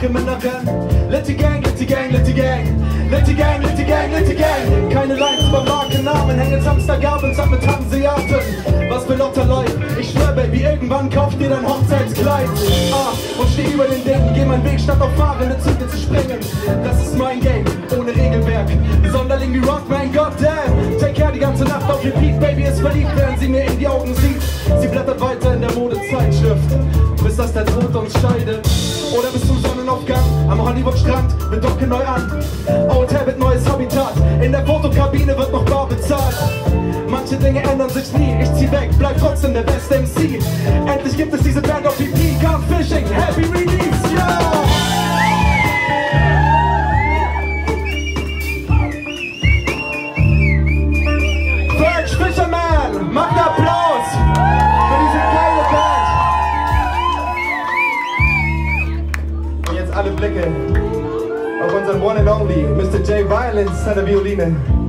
wach im Inneren. Litty Gang, Litty Gang, Litty Gang. Litty Gang, Litty Gang, Litty Gang. Keine Lines über Markennamen, hängen Samstagabends ab mit Hanseaten. Was für Lotterleut, ich schwör Baby, irgendwann kauft dir dein Hochzeitskleid. Und steh über den Dingen, geh meinen Weg statt auf fahrende Züge zu springen. Das ist mein Game, ohne Regelwerk. Sonderling wie Rockman, goddamn. Take care die ganze Nacht auf Repeat, Baby ist verliebt, während sie mir in die Augen sieht. Sie blättert weiter in der Modezeitschrift, bis dass der Tod uns scheidet. Oder bis zum Sonnenaufgang am Hollywood-Strand, wir docken neu an. Old Habit, neues Habitat, in der Fotokabine wird noch bar bezahlt. Manche Dinge ändern sich nie, ich zieh weg, bleib trotzdem der beste MC. Endlich gibt es diese Band auf EP, Come Fishing, Happy Release, ja! Birch Fisherman, macht Applaus für diese geile Band. Und jetzt alle Blicke auf unseren One and Only, Mr. J Violence an der Violine.